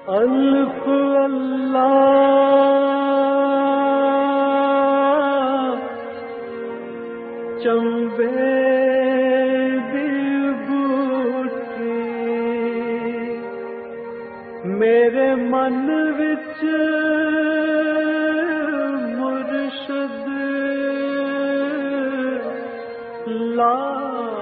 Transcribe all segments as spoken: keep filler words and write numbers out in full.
الف اللہ چمبے دی بوٹی میرے من وچ مرشد لائی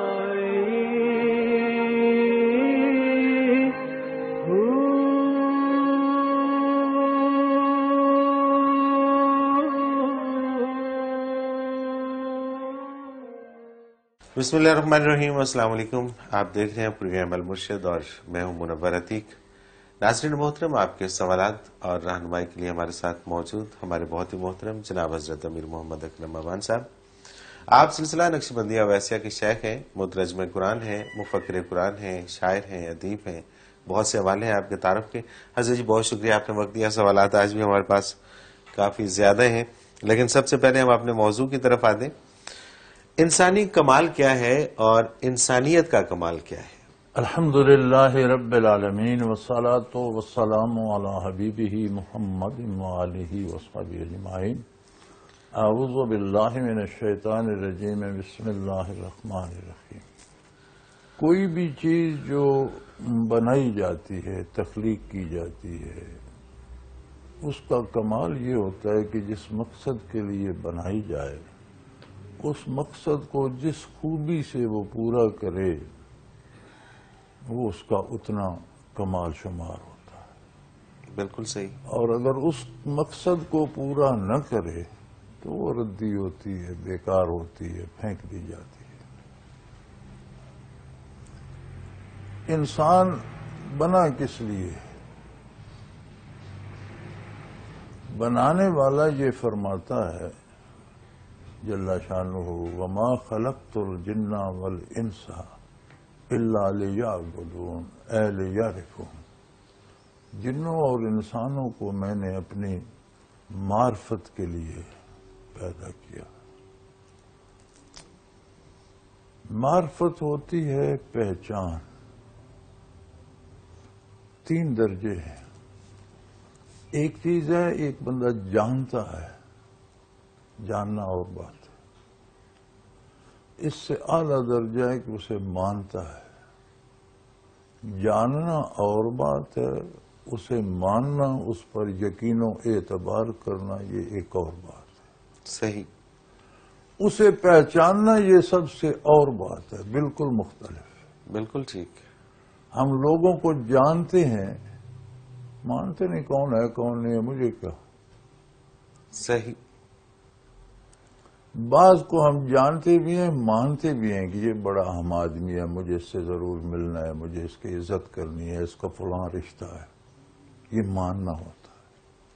بسم اللہ الرحمن الرحیم۔ السلام علیکم، آپ دیکھ رہے ہیں پروگرام المرشد اور میں ہوں منور عتیق۔ ناظرین محترم، آپ کے سوالات اور رہنمائی کے لیے ہمارے ساتھ موجود ہمارے بہت ہی محترم جناب حضرت امیر محمد اکرم امان صاحب۔ آپ سلسلہ نقش بندیہ اویسیہ کے شیخ ہیں، مترجم قرآن ہیں، مفکر قرآن ہیں، شاعر ہیں، ادیب ہیں، بہت سے حوالے ہیں آپ کے تعارف کے۔ حضرت جی بہت شکریہ، آپ نے وقت دیا۔ سوالات آج بھی ہمارے پاس کافی زیادہ ہیں، لیکن سب سے پہلے ہم اپنے موضوع کی طرف آتے ہیں۔ انسانی کمال کیا ہے اور انسانیت کا کمال کیا ہے؟ الحمدللہ رب العالمین والصلاة والسلام علی حبیبہ محمد وآلہ وصحبہ اجمعین۔ اعوذ باللہ من الشیطان الرجیم، بسم اللہ الرحمن الرحیم۔ کوئی بھی چیز جو بنائی جاتی ہے، تخلیق کی جاتی ہے، اس کا کمال یہ ہوتا ہے کہ جس مقصد کے لیے بنائی جائے اس مقصد کو جس خوبی سے وہ پورا کرے وہ اس کا اتنا کمال شمار ہوتا ہے۔ بالکل صحیح۔ اور اور اگر اس مقصد کو پورا نہ کرے تو وہ ردی ہوتی ہے، بیکار ہوتی ہے، پھینک دی جاتی ہے۔ انسان بنا کس لیے؟ بنانے والا یہ فرماتا ہے جل شانہ، وما خلقت الجن والانس الا لیعبدون اے لیعرفون۔ جنوں اور انسانوں کو میں نے اپنی معرفت کے لیے پیدا کیا۔ معرفت ہوتی ہے پہچان۔ تین درجے ہیں۔ ایک چیز ہے ایک بندہ جانتا ہے، جاننا اور بات ہے۔ اس سے اعلیٰ درجہ ہے کہ اسے مانتا ہے۔ جاننا اور بات ہے، اسے ماننا، اس پر یقین و اعتبار کرنا یہ ایک اور بات ہے۔ صحیح۔ اسے پہچاننا یہ سب سے اور بات ہے، بالکل مختلف۔ بالکل ٹھیک۔ ہم لوگوں کو جانتے ہیں، مانتے نہیں کون ہے کون نہیں ہے، مجھے کیا۔ صحیح۔ بعض کو ہم جانتے بھی ہیں، مانتے بھی ہیں کہ یہ بڑا اہم آدمی ہے، مجھے اس سے ضرور ملنا ہے، مجھے اس کی عزت کرنی ہے، اس کا فلاں رشتہ ہے، یہ ماننا ہوتا ہے۔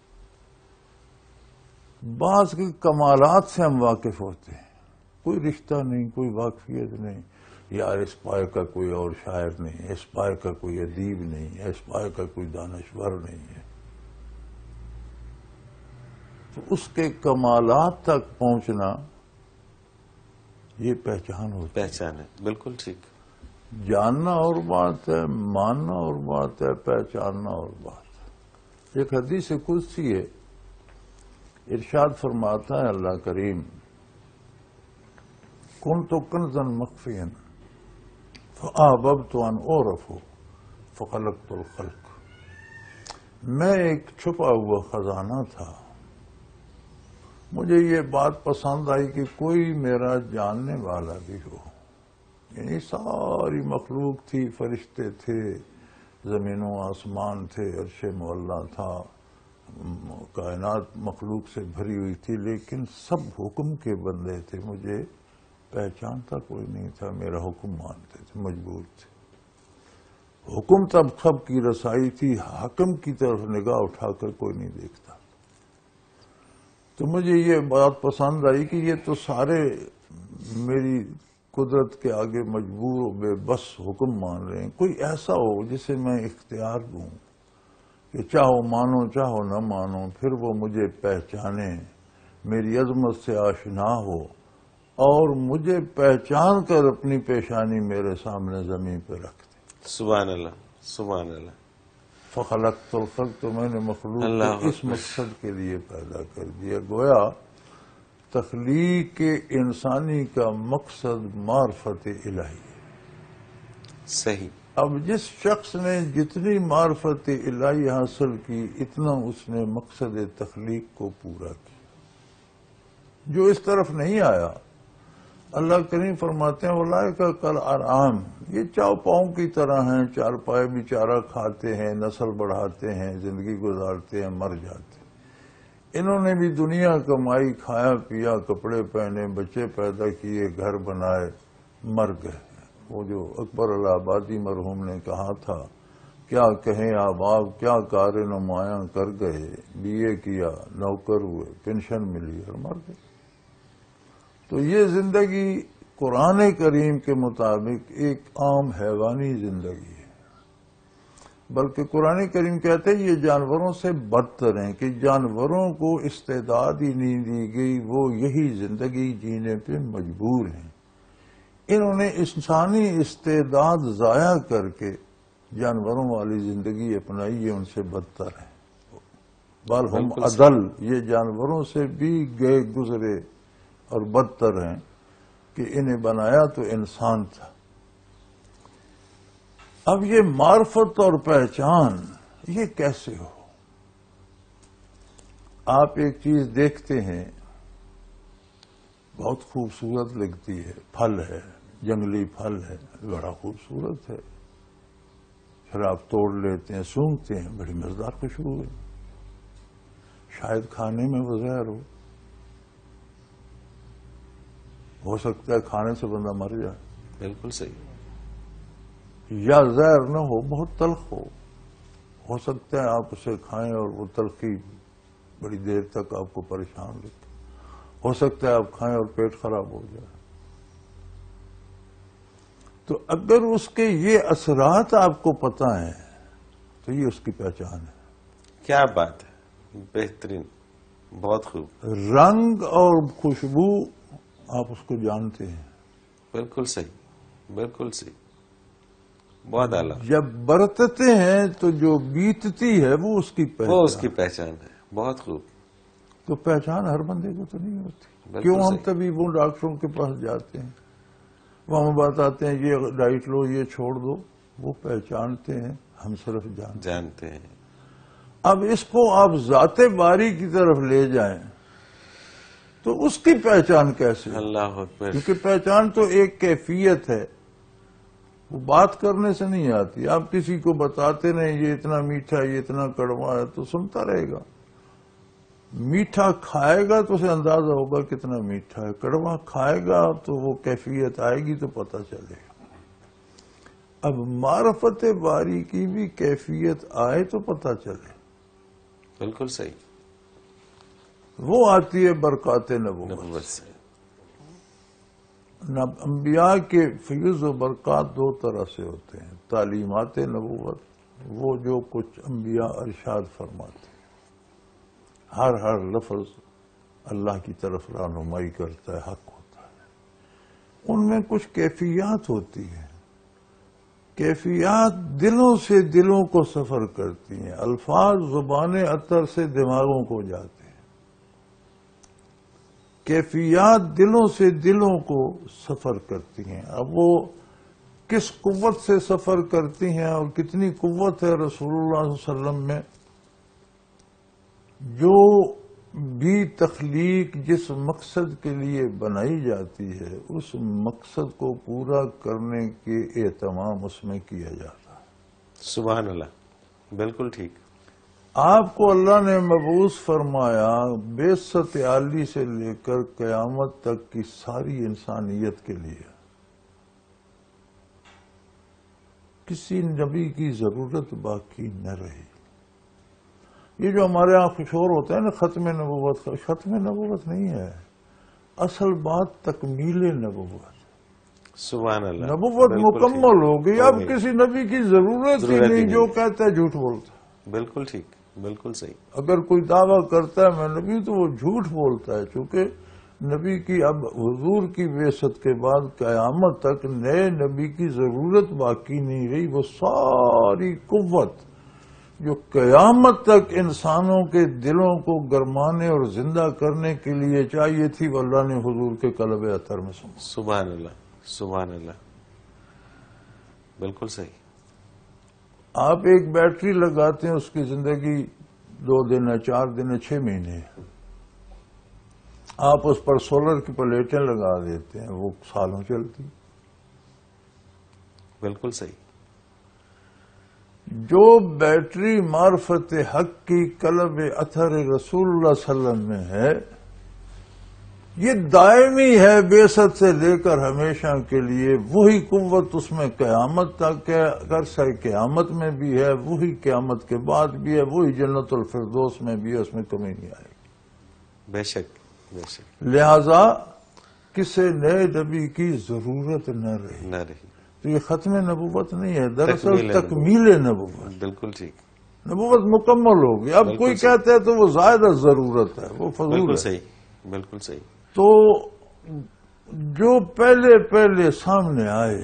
بعض کے کمالات سے ہم واقف ہوتے ہیں، کوئی رشتہ نہیں، کوئی واقفیت نہیں، یار اس پائے کا کوئی اور شاعر نہیں ہے، اس پائے کا کوئی ادیب نہیں ہے، اس پائے کا کوئی دانشور نہیں ہے، تو اس کے کمالات تک پہنچنا یہ پہچان ہوتی ہے۔ پہچان ہے، بالکل ٹھیک۔ جاننا اور بات ہے، ماننا اور بات ہے، پہچاننا اور بات ہے۔ ایک حدیث قدسی ہے، ارشاد فرماتا ہے اللہ کریم، کنت کنزا مخفیا فاحببت ان اعرف فخلقت الخلق۔ میں ایک چھپا ہوا خزانہ تھا، مجھے یہ بات پسند آئی کہ کوئی میرا جاننے والا بھی ہو۔ یعنی ساری مخلوق تھی، فرشتے تھے، زمین و آسمان تھے، عرش معلیٰ تھا، کائنات مخلوق سے بھری ہوئی تھی، لیکن سب حکم کے بندے تھے، مجھے پہچانتا کوئی نہیں تھا، میرا حکم مانتے تھے، مجبور تھے۔ حکم تب سب کی رسائی تھی، حاکم کی طرف نگاہ اٹھا کر کوئی نہیں دیکھتا۔ تو مجھے یہ بات پسند آئی کہ یہ تو سارے میری قدرت کے آگے مجبور و بے بس حکم مان رہے ہیں، کوئی ایسا ہو جسے میں اختیار دوں کہ چاہو مانو چاہو نہ مانو، پھر وہ مجھے پہچانے، میری عظمت سے آشنا ہو اور مجھے پہچان کر اپنی پیشانی میرے سامنے زمین پہ رکھ دے۔ سبحان اللہ، سبحان اللہ۔ فخلقت الخلق، تو میں نے مخلوق اللہ کو اس مقصد کے لیے پیدا کر دیا. گویا تخلیق انسانی کا مقصد معرفت الہی ہے. صحیح. اب جس شخص نے جتنی معرفت الہی حاصل کی اتنا اس نے مقصد تخلیق کو پورا کیا. جو اس طرف نہیں آیا، اللہ کریم فرماتے ہیں اولئک کالانعام، یہ چاو پاؤں کی طرح ہیں، چار پائے بھی چارہ کھاتے ہیں، نسل بڑھاتے ہیں، زندگی گزارتے ہیں، مر جاتے ہیں. انہوں نے بھی دنیا کمائی، کھایا پیا، کپڑے پہنے، بچے پیدا کیے، گھر بنائے، مر گئے. وہ جو اکبر الہ آبادی مرحوم نے کہا تھا، کیا کہیں احباب کیا کار نمایاں کر گئے، بی اے کیا، نوکر ہوئے، پینشن ملی اور مر گئے. تو یہ زندگی قرآن کریم کے مطابق ایک عام حیوانی زندگی ہے. بلکہ قرآن کریم کہتے ہیں یہ جانوروں سے بدتر ہیں، کہ جانوروں کو استعداد ہی نہیں دی گئی، وہ یہی زندگی جینے پہ مجبور ہیں. انہوں نے انسانی استعداد ضائع کر کے جانوروں والی زندگی اپنائی، یہ ان سے بدتر ہے. بل ہم عدل، یہ جانوروں سے بھی گئے گزرے اور بدتر ہیں، کہ انہیں بنایا تو انسان تھا. اب یہ معرفت اور پہچان یہ کیسے ہو؟ آپ ایک چیز دیکھتے ہیں بہت خوبصورت لگتی ہے، پھل ہے، جنگلی پھل ہے، بڑا خوبصورت ہے. پھر آپ توڑ لیتے ہیں، سونگھتے ہیں، بڑی مزیدار خوشبو ہے، شاید کھانے میں وہ زہر ہو ہو سکتا ہے کھانے سے بندہ مر جائے. بالکل صحیح. یا زہر نہ ہو، بہت تلخ ہو ہو سکتا ہے آپ اسے کھائیں اور وہ تلخی بڑی دیر تک آپ کو پریشان رکھے. ہو سکتا ہے آپ کھائیں اور پیٹ خراب ہو جائے. تو اگر اس کے یہ اثرات آپ کو پتہ ہیں تو یہ اس کی پہچان ہے. کیا بات ہے، بہترین، بہت خوب. رنگ اور خوشبو آپ اس کو جانتے ہیں. بالکل صحیح، بالکل صحیح، بہت اعلیٰ. جب برتتے ہیں تو جو بیتتی ہے وہ اس کی پہچان وہ اس کی پہچان ہے. بہت خوب. تو پہچان ہر بندے کو تو نہیں ہوتی. بالکل کیوں ہم صحیح. طبیبوں ڈاکٹروں کے پاس جاتے ہیں، وہ ہمیں بتاتے ہیں یہ ڈائٹ لو، یہ چھوڑ دو. وہ پہچانتے ہیں، ہم صرف جانتے جانتے ہیں. اب اس کو آپ ذات باری کی طرف لے جائیں تو اس کی پہچان کیسے؟ اللہ اکبر. کیونکہ پہچان تو ایک کیفیت ہے، وہ بات کرنے سے نہیں آتی. آپ کسی کو بتاتے رہیں یہ اتنا میٹھا، یہ اتنا کڑوا ہے، تو سنتا رہے گا. میٹھا کھائے گا تو اسے اندازہ ہوگا کتنا میٹھا ہے، کڑوا کھائے گا تو وہ کیفیت آئے گی تو پتہ چلے گا. اب معرفت باری کی بھی کیفیت آئے تو پتہ چلے. بالکل صحیح. وہ آتی ہے برکات نبوت نبوت سے. انبیاء کے فیض و برکات دو طرح سے ہوتے ہیں. تعلیمات نبوت، وہ جو کچھ انبیاء ارشاد فرماتے ہیں، ہر ہر لفظ اللہ کی طرف رہنمائی کرتا ہے، حق ہوتا ہے. ان میں کچھ کیفیات ہوتی ہیں. کیفیات دلوں سے دلوں کو سفر کرتی ہیں. الفاظ زبان اطر سے دماغوں کو جاتے ہیں. کیفیات دلوں سے دلوں کو سفر کرتی ہیں. اب وہ کس قوت سے سفر کرتی ہیں اور کتنی قوت ہے رسول اللہ صلی اللہ علیہ وسلم میں، جو بھی تخلیق جس مقصد کے لیے بنائی جاتی ہے اس مقصد کو پورا کرنے کے اہتمام اس میں کیا جاتا ہے. سبحان اللہ. بالکل ٹھیک. آپ کو اللہ نے مبعوث فرمایا بعثت عالی سے لے کر قیامت تک کی ساری انسانیت کے لیے. کسی نبی کی ضرورت باقی نہ رہی. یہ جو ہمارے یہاں شور ہوتا ہے نا ختم نبوت کا، ختم نبوت نہیں ہے. اصل بات تکمیل نبوت. سبحان اللہ. نبوت بالکل مکمل ٹھیک. ہو گئی. اب کسی نبی کی ضرورت ہی ضرورت ہی نہیں، نہیں. جو کہتا ہے جھوٹ بولتا ہے. بالکل ٹھیک، بالکل صحیح. اگر کوئی دعویٰ کرتا ہے میں نبی تو وہ جھوٹ بولتا ہے. چونکہ نبی کی اب حضور کی بعثت کے بعد قیامت تک نئے نبی کی ضرورت باقی نہیں رہی. وہ ساری قوت جو قیامت تک انسانوں کے دلوں کو گرمانے اور زندہ کرنے کے لیے چاہیے تھی، وہ اللہ نے حضور کے قلب اطہر میں سما۔ سبحان اللہ، سبحان اللہ، بالکل صحیح۔ آپ ایک بیٹری لگاتے ہیں، اس کی زندگی دو دن ہے، چار دن ہے، چھ مہینے ہے۔ آپ اس پر سولر کی پلیٹیں لگا دیتے ہیں، وہ سالوں چلتی۔ بالکل صحیح۔ جو بیٹری معرفت حق کی قلب اثر رسول اللہ صلی اللہ علیہ وسلم میں ہے، یہ دائمی ہے بعثت سے لے کر ہمیشہ کے لیے۔ وہی قوت اس میں قیامت تک ہے، اگر سے قیامت میں بھی ہے، وہی قیامت کے بعد بھی ہے، وہی جنت الفردوس میں بھی ہے، اس میں کمی نہیں آئے گی۔ بے شک، بے شک، لہذا کسی نئے نبی کی ضرورت نہ رہی۔ نہ رہی۔ تو یہ ختم نبوت نہیں ہے، دراصل تکمیل تکمیل نبوت۔ بالکل ٹھیک، نبوت مکمل ہوگی۔ اب بالکل کوئی صحیح۔ کہتا ہے تو وہ زائدہ ضرورت ہے، وہ فضول بالکل ہے۔ صحیح، بالکل صحیح۔ تو جو پہلے پہلے سامنے آئے،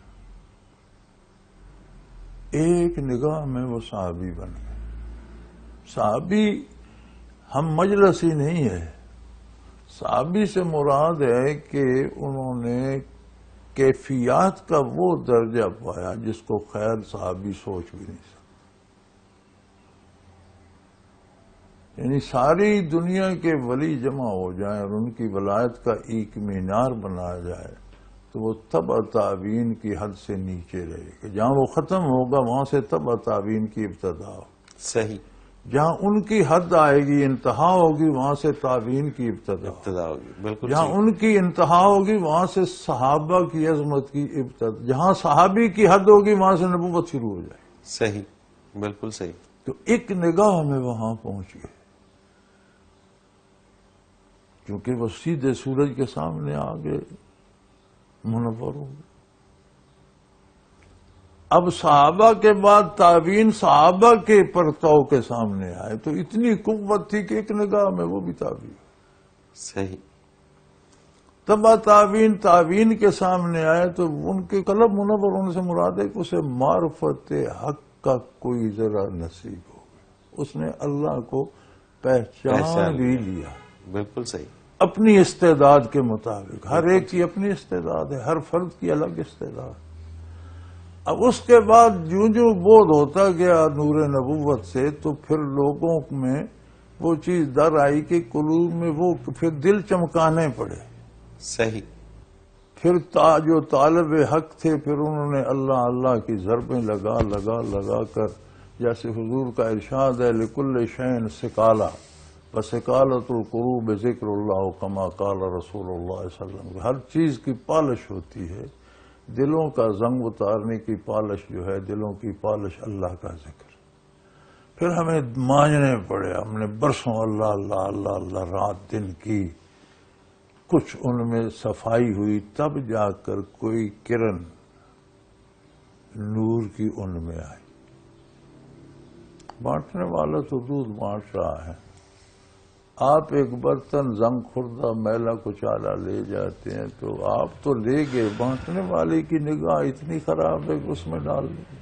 ایک نگاہ میں وہ صحابی بن گئے۔ صحابی ہم مجلسی نہیں ہے، صحابی سے مراد ہے کہ انہوں نے کیفیات کا وہ درجہ پایا جس کو خیر صحابی سوچ بھی نہیں سکتا۔ یعنی ساری دنیا کے ولی جمع ہو جائیں اور ان کی ولایت کا ایک مینار بنایا جائے تو وہ تبع تابعین کی حد سے نیچے رہے گا۔ جہاں وہ ختم ہوگا وہاں سے تبع تابعین کی ابتدا ہو۔ صحیح۔ جہاں ان کی حد آئے گی، انتہا ہوگی، وہاں سے تابعین کی ابتدا ہو۔ ابتدا ہوگی، بالکل جہاں ٹھیک۔ ان کی انتہا ہوگی وہاں سے صحابہ کی عظمت کی ابتدا، جہاں صحابی کی حد ہوگی وہاں سے نبوت شروع ہو جائے۔ صحیح، بالکل صحیح۔ تو ایک نگاہ میں وہاں پہنچ گئے، کیونکہ وہ سیدھے سورج کے سامنے آگے منور ہو گئے۔ اب صحابہ کے بعد تابعین صحابہ کے پرتو کے سامنے آئے تو اتنی قوت تھی کہ ایک نگاہ میں وہ بھی تابعین۔ صحیح۔ تبع تابعین تابعین کے سامنے آئے تو ان کے قلب منور ہونے سے مراد ہے کہ اسے معرفت حق کا کوئی ذرا نصیب ہو گیا، اس نے اللہ کو پہچان بھی لیا۔ بالکل صحیح۔ اپنی استعداد کے مطابق، ہر ایک کی اپنی استعداد ہے، ہر فرد کی الگ استعداد۔ اب اس کے بعد جو جو بودھ ہوتا گیا نور نبوت سے تو پھر لوگوں میں وہ چیز در آئی کہ قلوب میں وہ پھر دل چمکانے پڑے۔ صحیح۔ پھر جو طالب حق تھے پھر انہوں نے اللہ اللہ کی ضربیں لگا لگا لگا کر، جیسے حضور کا ارشاد ہے لکل شین سکالا بسکالت القلوب ذکر اللہ کما قال رسول اللہ صلی اللہ علیہ وسلم۔ ہر چیز کی پالش ہوتی ہے، دلوں کا زنگ اتارنے کی پالش جو ہے، دلوں کی پالش اللہ کا ذکر۔ پھر ہمیں مانجنے پڑے، ہم نے برسوں اللہ اللہ اللہ اللہ رات دن کی، کچھ ان میں صفائی ہوئی، تب جا کر کوئی کرن نور کی ان میں آئی۔ بانٹنے والا تو دودھ بانٹ رہا ہے، آپ ایک برتن زنگ خوردہ میلا کچالا لے جاتے ہیں تو آپ تو لے گئے، بانٹنے والے کی نگاہ اتنی خراب ہے کہ اس میں ڈال دیں۔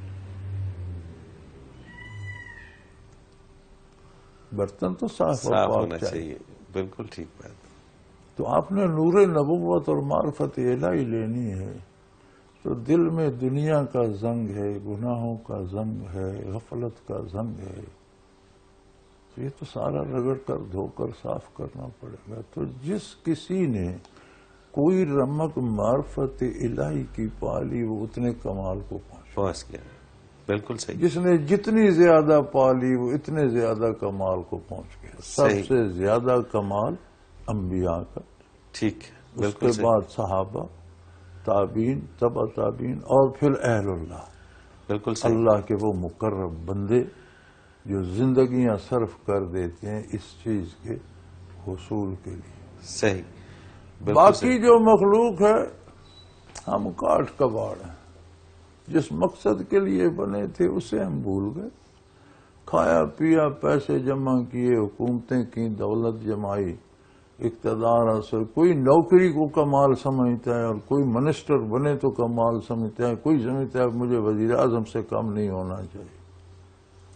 برتن تو صاف صاف اور ہونا پاک چاہیے، بالکل ٹھیک بات۔ تو آپ نے نور نبوت اور معرفت الہی لینی ہے تو دل میں دنیا کا زنگ ہے، گناہوں کا زنگ ہے، غفلت کا زنگ ہے، تو یہ تو سارا رگڑ کر دھو کر صاف کرنا پڑے گا۔ تو جس کسی نے کوئی رمق معرفت الہی کی پالی وہ اتنے کمال کو پہنچ پہنچ گیا، بالکل صحیح۔ جس نے جتنی زیادہ پالی وہ اتنے زیادہ کمال کو پہنچ گیا۔ صحیح۔ سب سے زیادہ کمال انبیاء کا، ٹھیک ہے، اس بالکل کے صحیح۔ بعد صحابہ، تابعین، تبع تابعین، اور پھر اہل اللہ، بالکل صحیح۔ اللہ کے وہ مقرب بندے جو زندگیاں صرف کر دیتے ہیں اس چیز کے حصول کے لیے۔ صحیح، بالکل باقی صحیح۔ جو مخلوق ہے ہم کاٹ کباڑ ہیں، جس مقصد کے لیے بنے تھے اسے ہم بھول گئے، کھایا پیا، پیسے جمع کیے، حکومتیں کی، دولت جمائی، اقتدار حاصل، کوئی نوکری کو کمال سمجھتا ہے اور کوئی منسٹر بنے تو کمال سمجھتا ہے، کوئی سمجھتا ہے مجھے وزیر اعظم سے کم نہیں ہونا چاہیے۔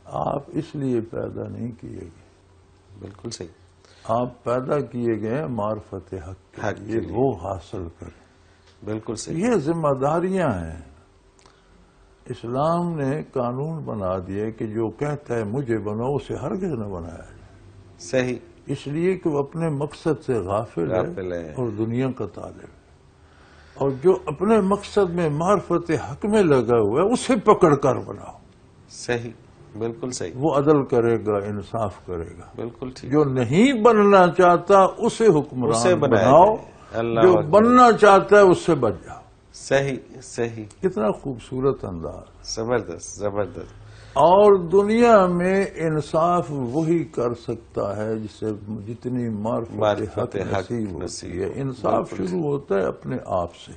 آپ اس لیے پیدا نہیں کیے گئے، بالکل صحیح، آپ پیدا کیے گئے معرفت حق کے حق کے لیے، لیے۔ وہ حاصل کریں۔ بالکل صحیح، یہ ذمہ داریاں ہیں۔ اسلام نے قانون بنا دیا کہ جو کہتا ہے مجھے بنو، اسے ہرگز نہ بنایا جائے، صحیح، اس لیے کہ وہ اپنے مقصد سے غافل غافل ہے ہے۔ اور دنیا کا طالب ہے، اور جو اپنے مقصد میں معرفت حق میں لگا ہوا ہے اسے پکڑ کر بناؤ۔ صحیح، بالکل صحیح، وہ عدل کرے گا، انصاف کرے گا۔ بالکل ٹھیک، جو نہیں بننا چاہتا اسے اسے حکمران بنایا بناؤ، جائے۔ اللہ جو اکبر۔ بننا چاہتا ہے اس سے بچ جاؤ۔ صحیح صحیح، کتنا خوبصورت انداز۔ زبردست زبردست، اور دنیا میں انصاف وہی کر سکتا ہے جسے جتنی معرفت معرفت حق حق نصیب نصیب ہوتی ہے۔ ہو۔ انصاف بالکل شروع ہوتا ہے اپنے آپ سے۔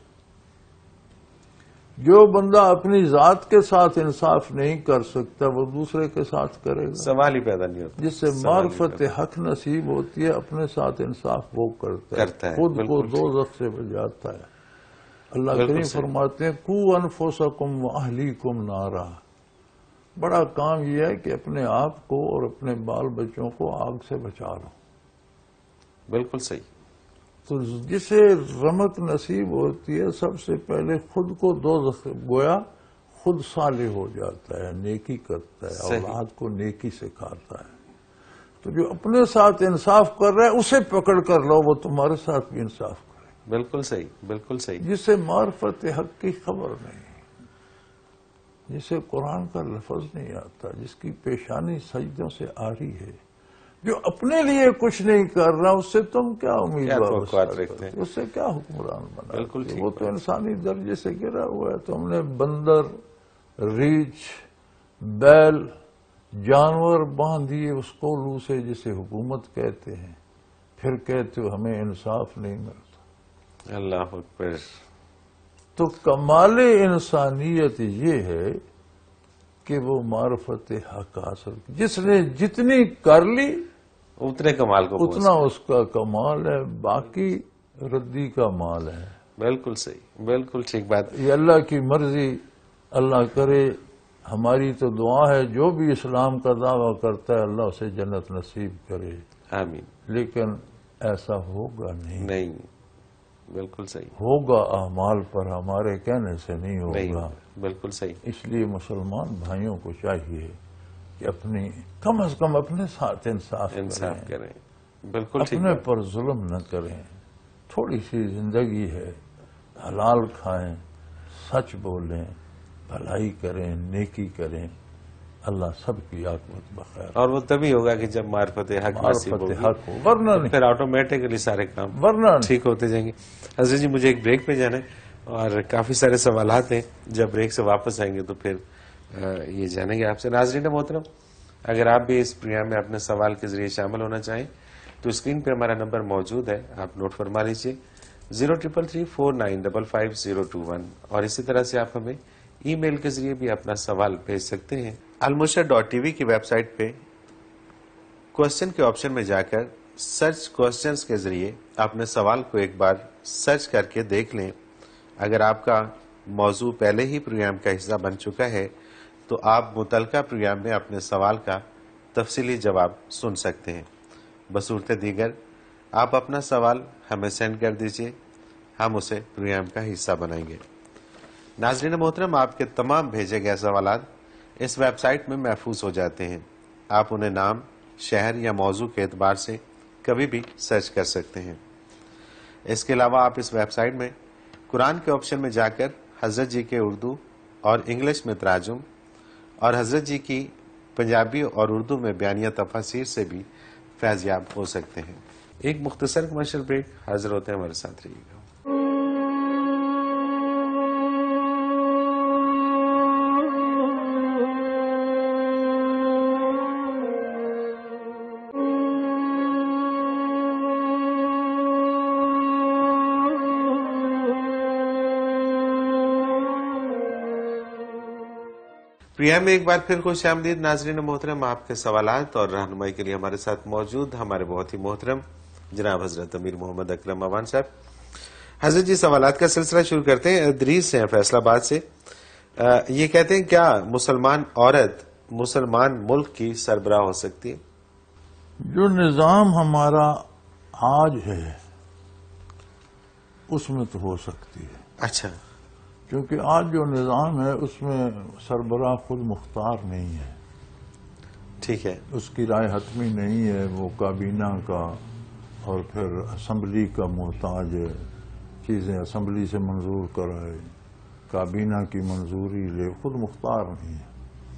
جو بندہ اپنی ذات کے ساتھ انصاف نہیں کر سکتا وہ دوسرے کے ساتھ کرے گا۔ سوال ہی پیدا نہیں ہوتا، جس سے سوال ہی معرفت پیدا- حق نصیب ہوتی ہے، اپنے ساتھ انصاف وہ کرتا ہے، کرتا ہے، خود کو بالکل دوزخ سے بچاتا ہے۔ اللہ بالکل کریم صحیح۔ فرماتے ہیں کو انفسکم واہلیکم نارا، بڑا کام یہ ہے کہ اپنے آپ کو اور اپنے بال بچوں کو آگ سے بچا لو۔ بالکل صحیح، تو جسے رمق نصیب ہوتی ہے سب سے پہلے خود کو دوزخ، گویا خود صالح ہو جاتا ہے، نیکی کرتا ہے، صحیح۔ اولاد کو نیکی سکھاتا ہے۔ تو جو اپنے ساتھ انصاف کر رہا ہے اسے پکڑ کر لو، وہ تمہارے ساتھ بھی انصاف کرے۔ بالکل صحیح، بالکل صحیح، جسے معرفت حق کی خبر نہیں، جسے قرآن کا لفظ نہیں آتا، جس کی پیشانی سجدوں سے آ رہی ہے، جو اپنے لیے کچھ نہیں کر رہا، اس سے تم کیا امید کیا وابستہ توقعات کرتے رکھتے ہیں؟ ہو؟ اس سے کیا حکمران بنا؟ بالکل ٹھیک وہ تو انسانی درجے سے گرا ہوا ہے۔ تو ہم نے بندر، ریچھ، بیل، جانور باندھ دیے اس کولو سے جسے حکومت کہتے ہیں، پھر کہتے ہو ہمیں انصاف نہیں ملتا۔ اللہ اکبر، تو کمال انسانیت یہ ہے کہ وہ معرفت حق حاصل کی۔ جس نے جتنی کر لی اتنے کمال کو پہنچ- اتنا اس کا کمال ہے، باقی ردی کا مال ہے۔ بالکل صحیح، بالکل ٹھیک بات، یہ اللہ کی مرضی، اللہ کرے۔ ہماری تو دعا ہے جو بھی اسلام کا دعویٰ کرتا ہے اللہ اسے جنت نصیب کرے، آمین۔ لیکن ایسا ہوگا نہیں۔ نہیں، بالکل صحیح، ہوگا اعمال پر، ہمارے کہنے سے نہیں نہیں، ہوگا۔ بالکل صحیح، اس لیے مسلمان بھائیوں کو چاہیے کہ اپنی کم از کم اپنے ساتھ انصاف انصاف کریں، کریں، بالکل ٹھیک اپنے بات، پر ظلم نہ کریں۔ تھوڑی سی زندگی ہے، حلال کھائیں، سچ بولیں، بھلائی کریں، نیکی کریں، اللہ سب کی عاقبت بخیر۔ اور وہ تبھی ہوگا کہ جب معرفت حق نصیب معرفت ہوگی، حق ہو، ورنہ نہیں، پھر آٹومیٹکلی سارے کام ورنہ نہیں۔ ٹھیک ہوتے جائیں گے۔ حضرت جی مجھے ایک بریک پہ جانا ہے اور کافی سارے سوالات ہیں، جب بریک سے واپس آئیں گے تو پھر یہ جانیں گے آپ سے۔ ناظرین محترم، اگر آپ بھی اس پروگرام میں اپنے سوال کے ذریعے شامل ہونا چاہیں تو اسکرین پہ ہمارا نمبر موجود ہے، آپ نوٹ فرما لیجیے، zero triple three four nine double five zero two one, اور اسی طرح سے آپ ہمیں ای میل کے ذریعے بھی اپنا سوال بھیج سکتے ہیں۔ المرشد ڈاٹ ٹی وی کی ویب سائٹ پہ کوشچن کے آپشن میں جا کر سرچ کوشچنز کے ذریعے اپنے سوال کو ایک بار سرچ کر کے دیکھ لیں۔ اگر آپ کا موضوع پہلے ہی پروگرام کا حصہ بن چکا ہے تو آپ متعلقہ پروگرام میں اپنے سوال کا تفصیلی جواب سن سکتے ہیں۔ بصورت دیگر آپ اپنا سوال ہمیں سینڈ کر دیجیے، ہم اسے پروگرام کا حصہ بنائیں گے۔ ناظرین محترم، آپ کے تمام بھیجے گئے سوالات اس ویب سائٹ میں محفوظ ہو جاتے ہیں، آپ انہیں نام، شہر یا موضوع کے اعتبار سے کبھی بھی سرچ کر سکتے ہیں۔ اس کے علاوہ آپ اس ویب سائٹ میں قرآن کے آپشن میں جا کر حضرت جی کے اردو اور انگلش میں تراجم اور حضرت جی کی پنجابی اور اردو میں بیانیہ تفاسیر سے بھی فیض یاب ہو سکتے ہیں۔ ایک مختصر کمرشل بریک، حاضر ہوتے ہیں، ہمارے ساتھ رہیے گا۔ پروگرام میں ایک بار پھر خوش آمدید ناظرین محترم، آپ کے سوالات اور رہنمائی کے لیے ہمارے ساتھ موجود ہمارے بہت ہی محترم جناب حضرت امیر محمد اکرم اوان صاحب۔ حضرت جی سوالات کا سلسلہ شروع کرتے ہیں۔ ادریس ہیں فیصل آباد سے، یہ کہتے ہیں کیا مسلمان عورت مسلمان ملک کی سربراہ ہو سکتی ہے؟ جو نظام ہمارا آج ہے اس میں تو ہو سکتی ہے. اچھا. کیونکہ آج جو نظام ہے اس میں سربراہ خود مختار نہیں ہے. ٹھیک ہے. اس کی رائے حتمی نہیں ہے، وہ کابینہ کا اور پھر اسمبلی کا محتاج ہے. چیزیں اسمبلی سے منظور کرائے، کابینہ کی منظوری لے، خود مختار نہیں ہے.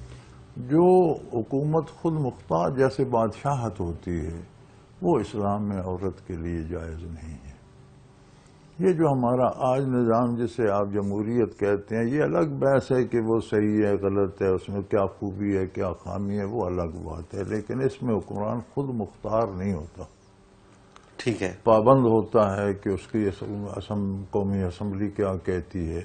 جو حکومت خود مختار جیسے بادشاہت ہوتی ہے وہ اسلام میں عورت کے لیے جائز نہیں ہے. یہ جو ہمارا آج نظام جسے آپ جمہوریت کہتے ہیں، یہ الگ بحث ہے کہ وہ صحیح ہے غلط ہے، اس میں کیا خوبی ہے کیا خامی ہے، وہ الگ بات ہے. لیکن اس میں حکمران خود مختار نہیں ہوتا. ٹھیک ہے. پابند ہوتا ہے کہ اس کی قومی اسمبلی کیا کہتی ہے،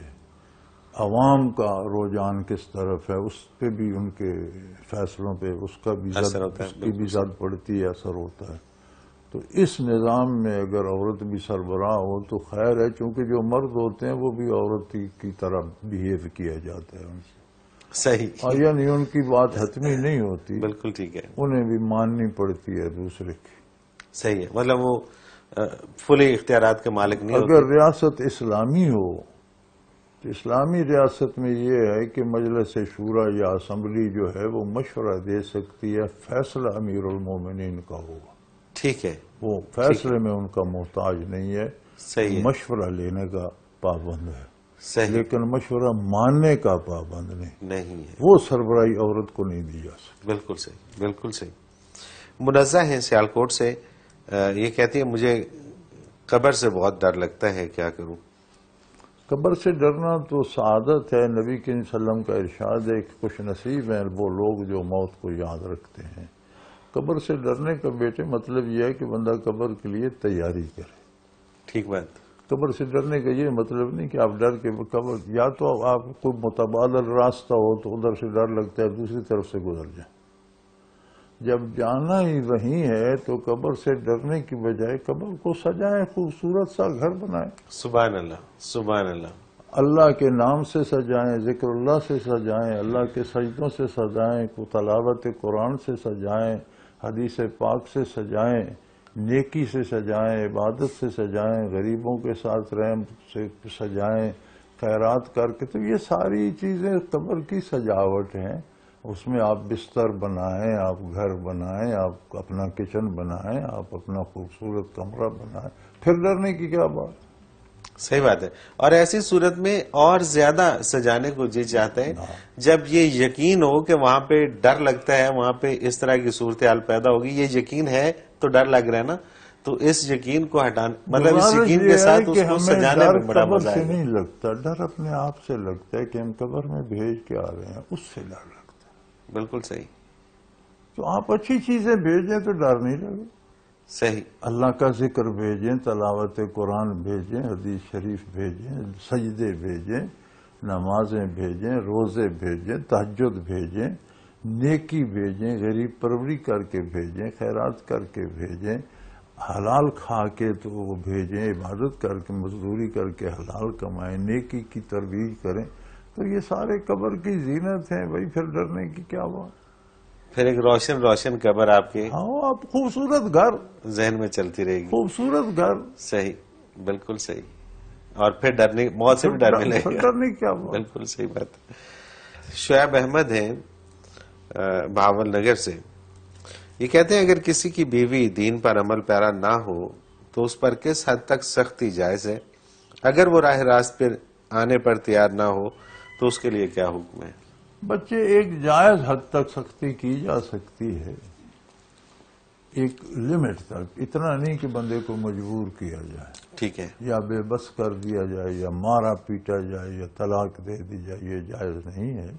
عوام کا رجحان کس طرف ہے، اس پہ بھی ان کے فیصلوں پہ اس کا بھی اثر ہوتا ہے، اس کی بھی زد پڑتی ہے، اثر ہوتا ہے. تو اس نظام میں اگر عورت بھی سربراہ ہو تو خیر ہے، چونکہ جو مرد ہوتے ہیں وہ بھی عورت کی طرح بہیو کیا جاتا ہے ان سے. صحیح. اور یعنی ان کی بات حتمی نہیں ہوتی. بالکل ٹھیک ہے. انہیں بھی ماننی پڑتی ہے دوسرے کی. صحیح ہے. مطلب وہ فلی اختیارات کے مالک نہیں ہوتے. اگر ریاست اسلامی ہو تو اسلامی ریاست میں یہ ہے کہ مجلس شورا یا اسمبلی جو ہے وہ مشورہ دے سکتی ہے، فیصلہ امیر المومنین کا ہوگا. ٹھیک ہے. وہ فیصلے میں ان کا محتاج نہیں ہے. صحیح ہے. مشورہ لینے کا پابند ہے. صحیح. لیکن مشورہ ماننے کا پابند نہیں نہیں ہے. وہ سربراہی عورت کو نہیں دی جا سکتی. بالکل صحیح. بالکل صحیح. منزہ ہیں سیالکوٹ سے، یہ کہتی ہے مجھے قبر سے بہت ڈر لگتا ہے، کیا کروں؟ قبر سے ڈرنا تو سعادت ہے. نبی کریم صلی اللہ علیہ وسلم کا ارشاد ہے کہ خوش نصیب ہیں وہ لوگ جو موت کو یاد رکھتے ہیں. قبر سے ڈرنے کا بیٹے مطلب یہ ہے کہ بندہ قبر کے لیے تیاری کرے. ٹھیک بات. قبر سے ڈرنے کا یہ مطلب نہیں کہ آپ ڈر کے قبر، یا تو آپ کو متبادل راستہ ہو تو ادھر سے ڈر لگتا ہے دوسری طرف سے گزر جائیں. جب جانا ہی وہیں ہے تو قبر سے ڈرنے کی بجائے قبر کو سجائیں، خوبصورت سا گھر بنائیں. سبحان اللہ. سبحان اللہ. اللہ کے نام سے سجائیں، ذکر اللہ سے سجائیں، اللہ کے سجدوں سے سجائیں، تلاوت قرآن سے سجائیں، حدیث پاک سے سجائیں، نیکی سے سجائیں، عبادت سے سجائیں، غریبوں کے ساتھ رحم سے سجائیں، خیرات کر کے. تو یہ ساری چیزیں قبر کی سجاوٹ ہیں. اس میں آپ بستر بنائیں، آپ گھر بنائیں، آپ اپنا کچن بنائیں، آپ اپنا خوبصورت کمرہ بنائیں. پھر ڈرنے کی کیا بات؟ صحیح بات ہے. اور ایسی صورت میں اور زیادہ سجانے کو جی چاہتے ہیں جب یہ یقین ہو کہ وہاں پہ ڈر لگتا ہے، وہاں پہ اس طرح کی صورتحال پیدا ہوگی. یہ یقین ہے تو ڈر لگ رہا ہے نا، تو اس یقین کو ہٹانا، مطلب اس یقین کے ساتھ اس کو سجانے میں بڑا مزہ ہے. نہیں لگتا ڈر، اپنے آپ سے لگتا ہے کہ ہم قبر میں بھیج کے آ رہے ہیں، اس سے ڈر لگتا ہے. بالکل صحیح. تو آپ اچھی چیزیں بھیجیں تو ڈر نہیں لگے. صحیح. اللہ کا ذکر بھیجیں، تلاوت قرآن بھیجیں، حدیث شریف بھیجیں، سجدے بھیجیں، نمازیں بھیجیں، روزے بھیجیں، تہجد بھیجیں، نیکی بھیجیں، غریب پروری کر کے بھیجیں، خیرات کر کے بھیجیں، حلال کھا کے تو وہ بھیجیں، عبادت کر کے مزدوری کر کے حلال کمائیں، نیکی کی ترویج کریں. تو یہ سارے قبر کی زینت ہیں بھائی، پھر ڈرنے کی کیا بات؟ پھر ایک روشن روشن قبر آپ کے، ہاں آپ خوبصورت گھر ذہن میں چلتی رہے گی. خوبصورت گھر. صحیح. بالکل صحیح. اور پھر ڈرنے، موت سے بھی ڈرنے لگے گا. ڈرنے کی کیا بات؟ بالکل صحیح بات. شعیب احمد ہیں بہاول نگر سے، یہ کہتے ہیں اگر کسی کی بیوی دین پر عمل پیرا نہ ہو تو اس پر کس حد تک سختی جائز ہے؟ اگر وہ راہ راست پر آنے پر تیار نہ ہو تو اس کے لیے کیا حکم ہے؟ بچے ایک جائز حد تک سختی کی جا سکتی ہے، ایک لمٹ تک. اتنا نہیں کہ بندے کو مجبور کیا جائے. ٹھیک ہے. یا بے بس کر دیا جائے، یا مارا پیٹا جائے، یا طلاق دے دی جائے، یہ جائز نہیں ہے.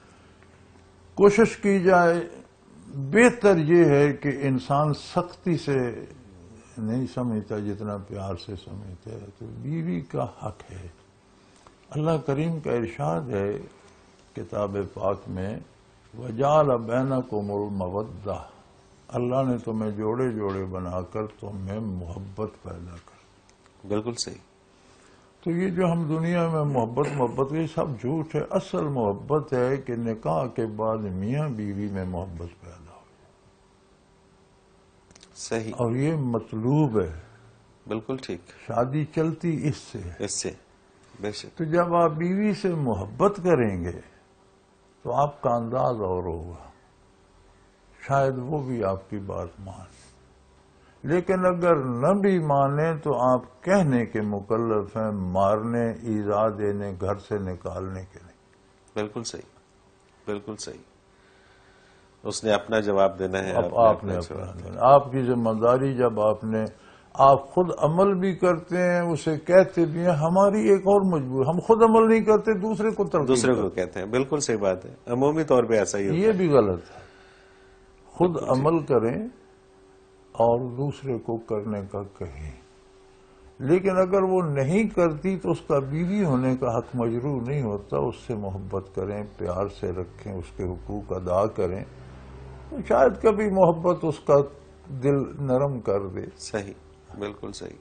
کوشش کی جائے. بہتر یہ ہے کہ انسان سختی سے نہیں سمجھتا جتنا پیار سے سمجھتا ہے. تو بیوی کا حق ہے. اللہ کریم کا ارشاد ہے کتاب پاک میں، وَجَعَلَ بَيْنَكُمُ الْمَوَدَّةَ، اللہ نے تمہیں جوڑے جوڑے بنا کر تم میں محبت پیدا کر. بالکل صحیح. تو تو یہ جو ہم دنیا میں محبت محبت یہ سب جھوٹ ہے. اصل محبت ہے کہ نکاح کے بعد میاں بیوی میں محبت پیدا ہو. صحیح. اور یہ مطلوب ہے. بالکل ٹھیک. شادی چلتی اس سے اس سے بے شک. تو جب آپ بیوی سے محبت کریں گے تو آپ کا انداز اور ہوگا، شاید وہ بھی آپ کی بات مان. لیکن اگر نہ بھی مانے تو آپ کہنے کے مکلف ہیں، مارنے، ایذا دینے، گھر سے نکالنے کے نہیں. بالکل صحیح. بالکل صحیح. اس نے اپنا جواب دینا ہے. اب آپ نے اپنا دینا. آپ کی ذمہ داری جب آپ نے آپ خود عمل بھی کرتے ہیں، اسے کہتے بھی ہیں. ہماری ایک اور مجبور، ہم خود عمل نہیں کرتے، دوسرے کو ترغیب دوسرے کو کہتے ہیں. بالکل صحیح بات ہے. عمومی طور پہ ایسا ہی ہوتا ہے. یہ بھی غلط ہے. خود عمل کریں اور دوسرے کو کرنے کا کہیں. لیکن اگر وہ نہیں کرتی تو اس کا بیوی ہونے کا حق مجروح نہیں ہوتا. اس سے محبت کریں، پیار سے رکھیں، اس کے حقوق ادا کریں، تو شاید کبھی محبت اس کا دل نرم کر دے. صحیح. بالکل صحیح.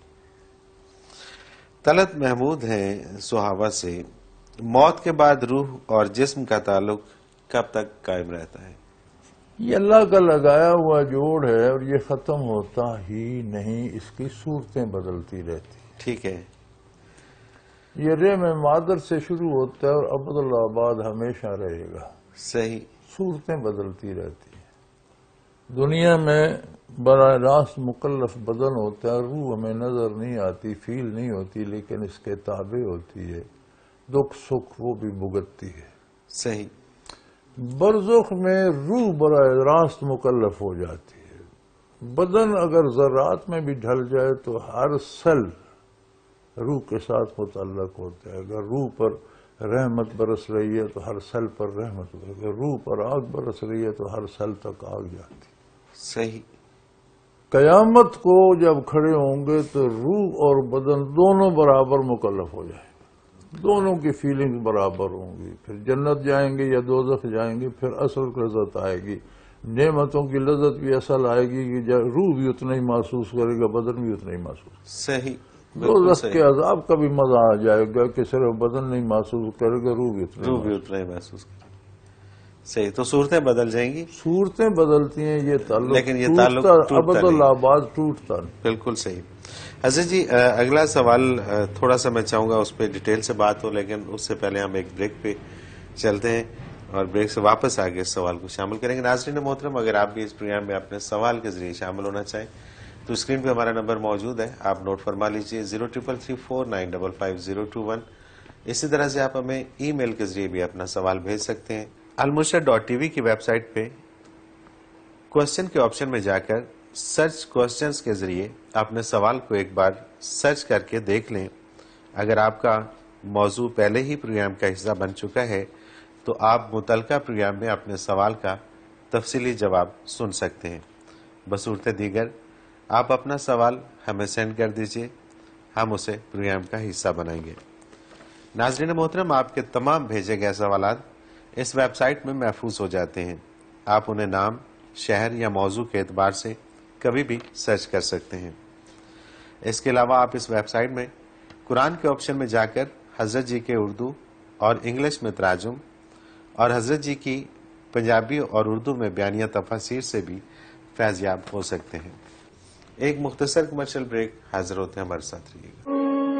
طلعت محمود ہیں سہاوا سے. موت کے بعد روح اور جسم کا تعلق کب تک قائم رہتا ہے؟ یہ اللہ کا لگایا ہوا جوڑ ہے اور یہ ختم ہوتا ہی نہیں. اس کی صورتیں بدلتی رہتی. ٹھیک ہے. یہ رحم مادر سے شروع ہوتا ہے اور ابد الآباد ہمیشہ رہے گا. صحیح. صورتیں بدلتی رہتی ہیں. دنیا میں براہ راست مکلف بدن ہوتا ہے، روح ہمیں نظر نہیں آتی، فیل نہیں ہوتی، لیکن اس کے تابع ہوتی ہے. دکھ سکھ وہ بھی بھگتتی ہے. صحیح. برزخ میں روح براہ راست مکلف ہو جاتی ہے. بدن اگر ذرات میں بھی ڈھل جائے تو ہر سیل روح کے ساتھ متعلق ہوتا ہے. اگر روح پر رحمت برس رہی ہے تو ہر سیل پر رحمت ہوتی ہے. اگر روح پر آگ برس رہی ہے تو ہر سیل تک آگ جاتی. صحیح. قیامت کو جب کھڑے ہوں گے تو روح اور بدن دونوں برابر مکلف ہو جائیں گے. دونوں کی فیلنگ برابر ہوں گی. پھر جنت جائیں گے یا دوزخ جائیں گے، پھر اصل لذت آئے گی. نعمتوں کی لذت بھی اصل آئے گی کہ روح بھی اتنا ہی محسوس کرے گا، بدن بھی اتنا ہی محسوس. صحیح. دوزخ کے عذاب کا بھی مزہ آ جائے گا کہ صرف بدن نہیں محسوس کرے گا، روح بھی اتنا روح بھی اتنا ہی محسوس کرے گا. صحیح. تو صورتیں بدل جائیں گی. صورتیں بدلتی ہیں. یہ تعلق لیکن یہ تعلق ابد الآباد ٹوٹتا نہیں. بالکل صحیح. حضرت جی اگلا سوال تھوڑا سا میں چاہوں گا اس پہ ڈیٹیل سے بات ہو، لیکن اس سے پہلے ہم ایک بریک پہ چلتے ہیں اور بریک سے واپس آگے اس سوال کو شامل کریں گے. ناظرین محترم، اگر آپ بھی اس پروگرام میں اپنے سوال کے ذریعے شامل ہونا چاہیں تو اسکرین پہ ہمارا نمبر موجود ہے، آپ نوٹ فرما لیجئے zero triple three four nine double five zero two one. اسی طرح سے آپ ہمیں ای میل کے ذریعے بھی اپنا سوال بھیج سکتے ہیں. المرشد ڈاٹ ٹی وی کی ویب سائٹ پہ کوشچن کے آپشن میں جا کر سرچ کوشچنز کے ذریعے اپنے سوال کو ایک بار سرچ کر کے دیکھ لیں. اگر آپ کا موضوع پہلے ہی پروگرام کا حصہ بن چکا ہے تو آپ متعلقہ پروگرام میں اپنے سوال کا تفصیلی جواب سن سکتے ہیں. بصورت دیگر آپ اپنا سوال ہمیں سینڈ کر دیجئے، ہم اسے پروگرام کا حصہ بنائیں گے. ناظرین محترم، آپ کے تمام بھیجے گئے سوالات اس ویب سائٹ میں محفوظ ہو جاتے ہیں. آپ انہیں نام، شہر یا موضوع کے اعتبار سے کبھی بھی سرچ کر سکتے ہیں. اس کے علاوہ آپ اس ویب سائٹ میں قرآن کے آپشن میں جا کر حضرت جی کے اردو اور انگلش میں تراجم اور حضرت جی کی پنجابی اور اردو میں بیانیہ تفاسیر سے بھی فیض یاب ہو سکتے ہیں. ایک مختصر کمرشل بریک، حاضر ہوتے ہیں، ہمارے ساتھ رہیے گا.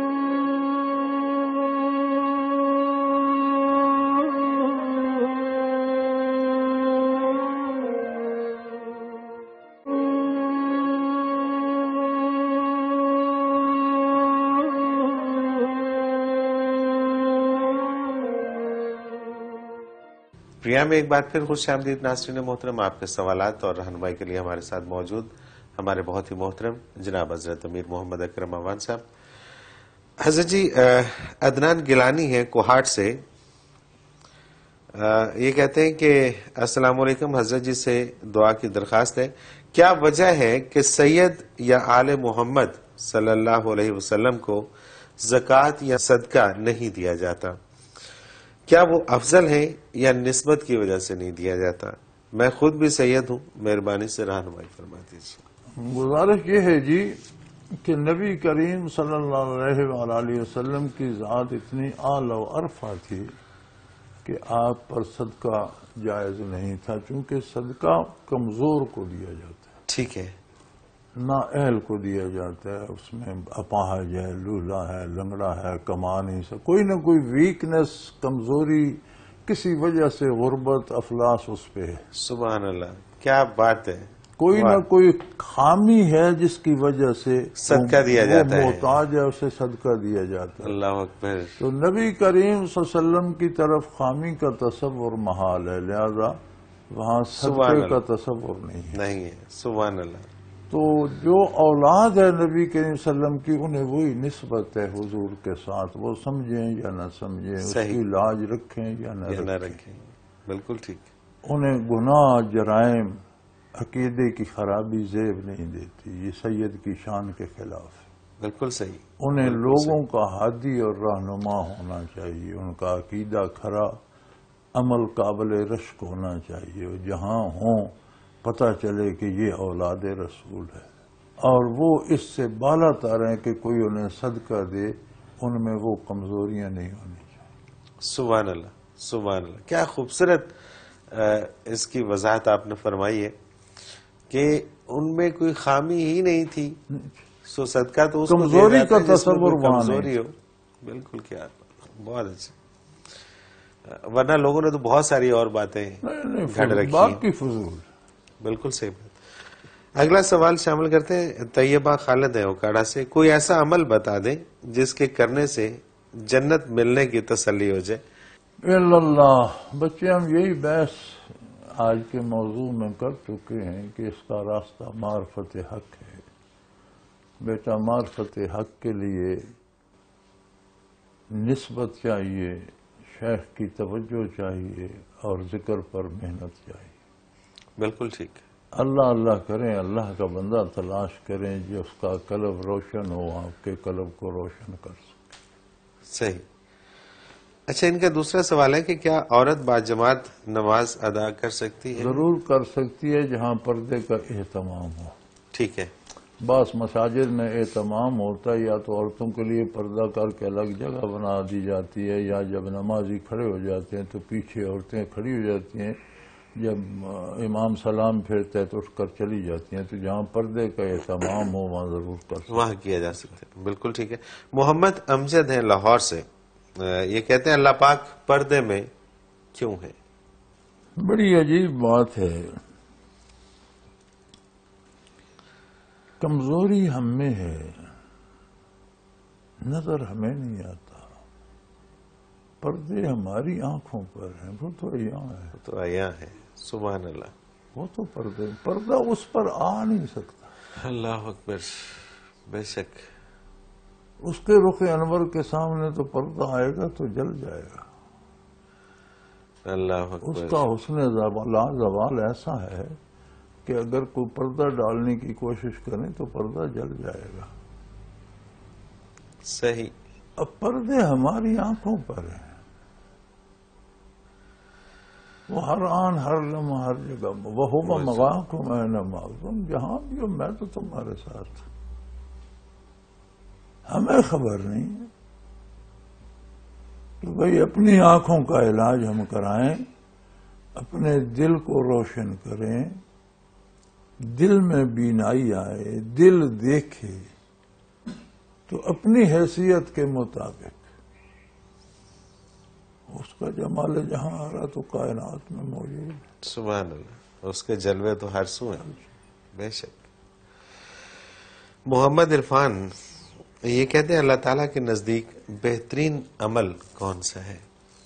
پروگرام میں ایک بار پھر خوش آمدید ناظرین محترم. آپ کے سوالات اور رہنمائی کے لیے ہمارے ساتھ موجود ہمارے بہت ہی محترم جناب حضرت امیر محمد اکرم اعوان صاحب. حضرت جی عدنان گیلانی ہیں کوہاٹ سے، یہ کہتے ہیں کہ السلام علیکم، حضرت جی سے دعا کی درخواست ہے. کیا وجہ ہے کہ سید یا آل محمد صلی اللہ علیہ وسلم کو زکوٰۃ یا صدقہ نہیں دیا جاتا؟ کیا وہ افضل ہیں یا نسبت کی وجہ سے نہیں دیا جاتا؟ میں خود بھی سید ہوں، مہربانی سے رہنمائی فرما دیجیے. گزارش یہ ہے جی کہ نبی کریم صلی اللہ علیہ وآلہ وسلم کی ذات اتنی اعلی و عرفہ تھی کہ آپ پر صدقہ جائز نہیں تھا، چونکہ صدقہ کمزور کو دیا جاتا ہے، ٹھیک ہے، نا اہل کو دیا جاتا ہے، اس میں اپاہج ہے، لولا ہے، لنگڑا ہے، کما نہیں سکتا، کوئی نہ کوئی ویکنس، کمزوری، کسی وجہ سے غربت، افلاس اس پہ ہے، سبحان اللہ، کیا بات ہے، کوئی نہ کوئی خامی ہے جس کی وجہ سے صدقہ دیا جاتا ہے، وہ محتاج ہے، اسے صدقہ دیا جاتا ہے۔ اللہ اکبر، تو نبی کریم صلی اللہ علیہ وسلم کی طرف خامی کا تصور محال ہے، لہذا وہاں سبحان صدقے کا اللہ، تصور نہیں ہے۔ نہیں ہے، سبحان اللہ، تو جو اولاد ہے نبی کریم صلی اللہ علیہ وسلم کی، انہیں وہی نسبت ہے حضور کے ساتھ، وہ سمجھیں یا نہ سمجھیں، اس صحیح، کی لاج رکھیں یا نہ یہ نہ رکھیں، رکھیں، بالکل ٹھیک، انہیں گناہ، جرائم، عقیدے کی خرابی زیب نہیں دیتی، یہ سید کی شان کے خلاف ہے۔ بالکل صحیح، انہیں بالکل لوگوں کا ہادی اور رہنما ہونا چاہیے، ان کا عقیدہ کھرا، عمل قابل رشک ہونا چاہیے، اور جہاں ہوں پتہ چلے کہ یہ اولاد رسول ہے، اور وہ اس سے بالا تر ہیں کہ کوئی انہیں صدقہ دے، ان میں وہ کمزوریاں نہیں ہونی چاہیے۔ سبحان اللہ، سبحان اللہ، کیا خوبصورت اس کی وضاحت آپ نے فرمائی ہے کہ ان میں کوئی خامی ہی نہیں تھی، سو صدقہ تو اس کو کمزوری دیا جاتا کا ہے جس میں تصور کوئی وہاں کمزوری ہو، بالکل، کیا بہت اچھا، ورنہ لوگوں نے تو بہت ساری اور باتیں گھڑ رکھی ہیں، باقی فضول۔ بالکل صحیح بات۔ اگلا سوال شامل کرتے ہیں، طیبہ خالد ہے اوکاڑا سے، کوئی ایسا عمل بتا دیں جس کے کرنے سے جنت ملنے کی تسلی ہو جائے۔ اللہ، بچے ہم یہی بحث آج کے موضوع میں کر چکے ہیں کہ اس کا راستہ معرفت حق ہے۔ بیٹا، معرفت حق کے لیے نسبت چاہیے، شیخ کی توجہ چاہیے، اور ذکر پر محنت چاہیے۔ بالکل ٹھیک، اللہ اللہ کریں، اللہ کا بندہ تلاش کریں جو اس کا قلب روشن ہو، آپ کے قلب کو روشن کر سکے۔ صحیح۔ اچھا، ان کا دوسرا سوال ہے کہ کیا عورت باجماعت نماز ادا کر سکتی ہے؟ ضرور کر سکتی ہے جہاں پردے کا اہتمام ہو۔ ٹھیک ہے، بعض مساجد میں اہتمام ہوتا ہے، یا تو عورتوں کے لیے پردہ کر کے الگ جگہ بنا دی جاتی ہے، یا جب نمازی کھڑے ہو جاتے ہیں تو پیچھے عورتیں کھڑی ہو جاتی ہیں، جب امام سلام پھیرتا ہے تو اٹھ کر چلی جاتی ہیں۔ تو جہاں پردے کا اہتمام ہو وہاں ضرور کر سکتے ہیں۔ وہاں کیا جا سکتا ہے، بالکل ٹھیک ہے۔ محمد امجد ہیں لاہور سے، یہ کہتے ہیں اللہ پاک پردے میں کیوں ہے؟ بڑی عجیب بات ہے، کمزوری ہم میں ہے، نظر ہمیں نہیں آتا، پردے ہماری آنکھوں پر ہیں، وہ تو یہاں ہے، تو یہاں ہے، سبحان اللہ، وہ تو پردے، پردہ اس پر آ نہیں سکتا، اللہ اکبر، بے شک، اس کے رخ انور کے سامنے تو پردہ آئے گا تو جل جائے گا۔ اللہ اس اکبر، کا حسن زوال ایسا ہے کہ اگر کوئی پردہ ڈالنے کی کوشش کریں تو پردہ جل جائے گا۔ صحیح، اب پردے ہماری آنکھوں پر ہیں، وہ ہر آن، ہر لمحہ، ہر جگہ، وہ ہوگا مغاکم اینما، تم جہاں بھی ہو میں تو تمہارے ساتھ، ہمیں خبر نہیں ہے کہ بھئی اپنی آنکھوں کا علاج ہم کرائیں، اپنے دل کو روشن کریں، دل میں بینائی آئے، دل دیکھے تو اپنی حیثیت کے مطابق اس کا جمال جہاں آ رہا تو کائنات میں موجود ہے۔ سبحان اللہ، اس کے جلوے تو ہر سو ہیں، بے شک۔ محمد عرفان یہ کہتے ہیں اللہ تعالیٰ کے نزدیک بہترین عمل کون سا ہے؟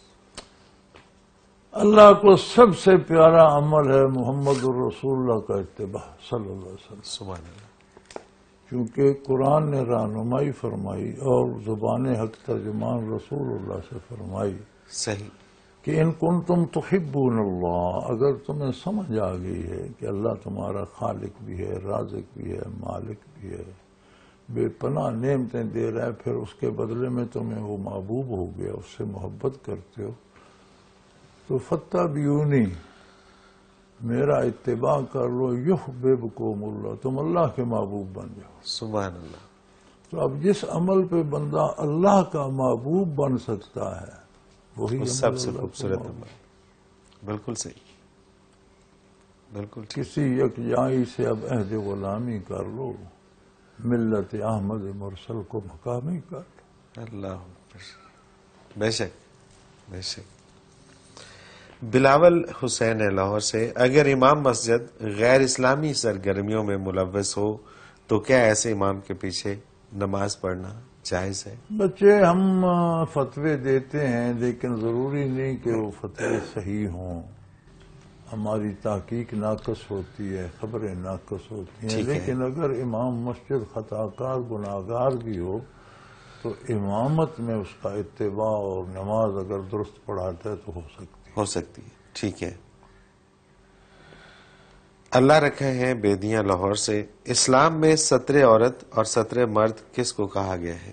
اللہ کو سب سے پیارا عمل ہے محمد الرسول اللہ کا اتباع صلی اللہ علیہ وسلم، سبحان اللہ، کیونکہ قرآن نے رہنمائی فرمائی اور زبان حق ترجمان رسول اللہ سے فرمائی صحیح، کہ ان کنتم تحبون اللہ، اگر تمہیں سمجھ آ گئی ہے کہ اللہ تمہارا خالق بھی ہے، رازق بھی ہے، مالک بھی ہے، بے پناہ نعمتیں دے رہا ہے، پھر اس کے بدلے میں تمہیں وہ محبوب ہو گیا، اس سے محبت کرتے ہو، تو فتبعونی، میرا اتباع کر لو، یحببکم اللہ، تم اللہ کے محبوب بن جاؤ۔ سبحان اللہ، تو اب جس عمل پہ بندہ اللہ کا محبوب بن سکتا ہے وہی وہ عمل سب سے اللہ کا خوبصورت محبوب۔ عمل، بالکل صحیح، بالکل ٹھیک۔ کسی یکجائی سے اب عہد غلامی کر لو، ملت احمد مرسل کو مقامی کر لو۔ اللہ اکبر، بے شک بے شک۔ بلاول حسین ہے لاہور سے، اگر امام مسجد غیر اسلامی سرگرمیوں میں ملوث ہو تو کیا ایسے امام کے پیچھے نماز پڑھنا جائز ہے؟ بچے ہم فتوے دیتے ہیں لیکن ضروری نہیں کہ وہ فتوے صحیح ہوں، ہماری تحقیق ناقص ہوتی ہے، خبریں ناقص ہوتی ہیں، ٹھیک ہے۔ لیکن اگر امام مسجد خطا کار گناہگار بھی ہو تو امامت میں اس کا اتباع اور نماز اگر درست پڑھاتا ہے تو ہو سکتی ہے۔ ہو سکتی ہے، ٹھیک ہے۔ اللہ رکھے ہیں بیدیاں لاہور سے، اسلام میں ستر عورت اور ستر مرد کس کو کہا گیا ہے؟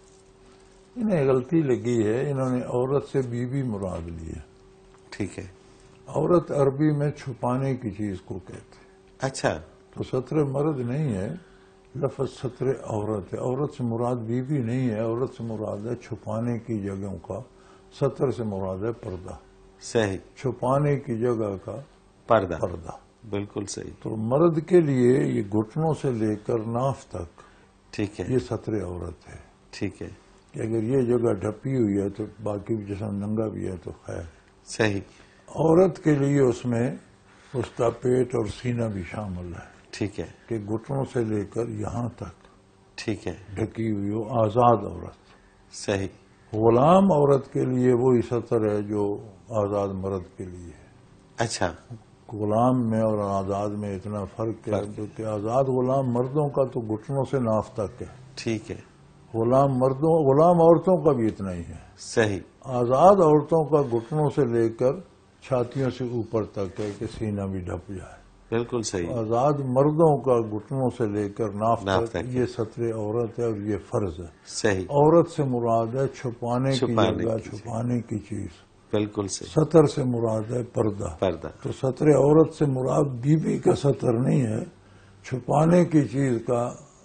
انہیں غلطی لگی ہے، انہوں نے عورت سے بیوی مراد لی ہے۔ ٹھیک ہے، عورت عربی میں چھپانے کی چیز کو کہتے ہیں، اچھا، تو ستر مرد نہیں ہے، لفظ ستر عورت ہے۔ عورت سے مراد بیوی نہیں ہے، عورت سے مراد ہے چھپانے کی جگہوں کا، ستر سے مراد ہے پردہ، صحیح، چھپانے کی جگہ کا پردہ، پردہ۔ بالکل صحیح، تو مرد کے لیے یہ گھٹنوں سے لے کر ناف تک ٹھیک ہے، یہ ستر عورت ہے، ٹھیک ہے، کہ اگر یہ جگہ ڈھپی ہوئی ہے تو باقی جسم ننگا بھی ہے تو خیر۔ صحیح، عورت کے لیے اس میں اس کا پیٹ اور سینہ بھی شامل ہے ٹھیک ہے، کہ گھٹنوں سے لے کر یہاں تک ٹھیک ہے، ڈھکی ہوئی ہو، آزاد عورت۔ صحیح، غلام عورت کے لیے وہی سطر ہے جو آزاد مرد کے لیے ہے۔ اچھا، غلام میں اور آزاد میں اتنا فرق ہے کہ آزاد غلام مردوں کا تو گھٹنوں سے ناف تک ہے، ٹھیک ہے، غلام مردوں غلام عورتوں کا بھی اتنا ہی ہے۔ صحیح، آزاد عورتوں کا گھٹنوں سے لے کر چھاتیوں سے اوپر تک ہے کہ سینہ بھی ڈھپ جائے۔ بالکل صحیح، آزاد مردوں کا گھٹنوں سے لے کر ناف ناف تک تک یہ سطر عورت ہے اور یہ فرض ہے۔ صحیح، عورت سے مراد ہے چھپانے کی چھپانے جگہ، کی چیز۔ چھپانے کی چیز۔ بالکل صحیح، سطر سے مراد ہے پردہ۔ پردہ، تو سطر عورت سے مراد بیوی کا سطر نہیں ہے، چھپانے کی چیز کا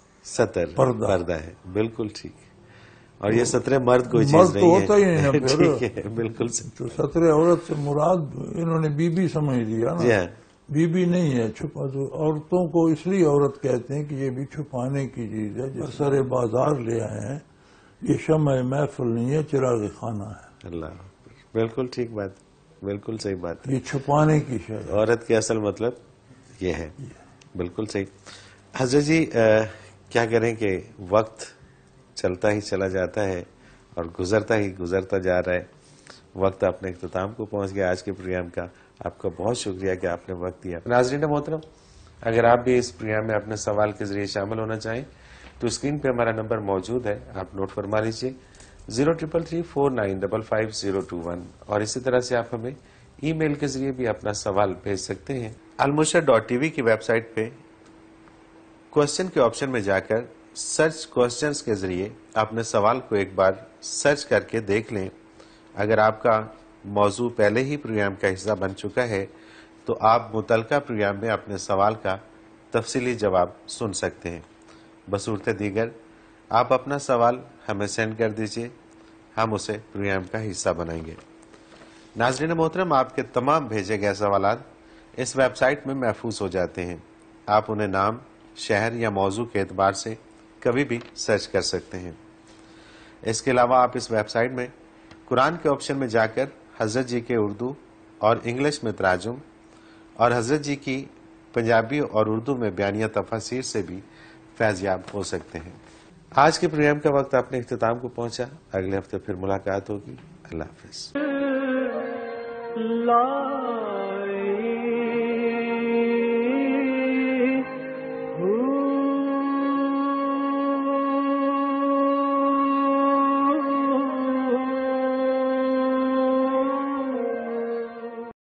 ستر پردہ۔ پردہ ہے، بالکل ٹھیک ہے۔ اور یہ ستر مرد کوئی مرد چیز تو نہیں ہوتا ہی نہیں نا ہے، پھر۔ ٹھیک ہے، بالکل صحیح، تو سطر عورت سے مراد انہوں نے بیوی سمجھ لیا جی نا، ہاں، بیوی نہیں ہے۔ چھپا تو عورتوں کو اس لیے عورت کہتے ہیں کہ یہ بھی چھپانے کی چیز ہے، جس سر بازار لے آئے ہیں، یہ شمع محفل نہیں ہے، چراغ خانہ ہے، اللہ اکبر، بالکل ٹھیک بات، بالکل صحیح بات ہے۔ یہ چھپانے کی شے ہے۔ عورت کے اصل مطلب یہ ہے، بالکل صحیح۔ حضرت جی کیا کریں کہ وقت چلتا ہی چلا جاتا ہے اور گزرتا ہی گزرتا جا رہا ہے، وقت اپنے اختتام کو پہنچ گیا آج کے پروگرام کا۔ آپ کا بہت شکریہ کہ آپ نے وقت دیا۔ ناظرین محترم، اگر آپ بھی اس پروگرام میں اپنے سوال کے ذریعے شامل ہونا چاہیں تو اسکرین پہ ہمارا نمبر موجود ہے، آپ نوٹ فرما لیجیے، zero triple three four nine double five zero two one, اور اسی طرح سے آپ ہمیں ای میل کے ذریعے بھی اپنا سوال بھیج سکتے ہیں۔ المرشد ڈاٹ ٹی وی کی ویب سائٹ پہ کوشچن کے آپشن میں جا کر سرچ کوشچنز کے ذریعے اپنے سوال کو ایک بار سرچ کر کے دیکھ لیں۔ اگر آپ کا موضوع پہلے ہی پروگرام کا حصہ بن چکا ہے تو آپ متعلقہ پروگرام میں اپنے سوال کا تفصیلی جواب سن سکتے ہیں۔ بصورت دیگر آپ اپنا سوال ہمیں سینڈ کر دیجئے، ہم اسے پروگرام کا حصہ بنائیں گے۔ ناظرین محترم، آپ کے تمام بھیجے گئے سوالات اس ویب سائٹ میں محفوظ ہو جاتے ہیں، آپ انہیں نام، شہر یا موضوع کے اعتبار سے کبھی بھی سرچ کر سکتے ہیں۔ اس کے علاوہ آپ اس ویب سائٹ میں قرآن کے آپشن میں جا کر حضرت جی کے اردو اور انگلش میں تراجم اور حضرت جی کی پنجابی اور اردو میں بیانیہ تفاسیر سے بھی فیض یاب ہو سکتے ہیں۔ آج کے پروگرام کا وقت اپنے اختتام کو پہنچا، اگلے ہفتے پھر ملاقات ہوگی۔ اللہ حافظ۔ لا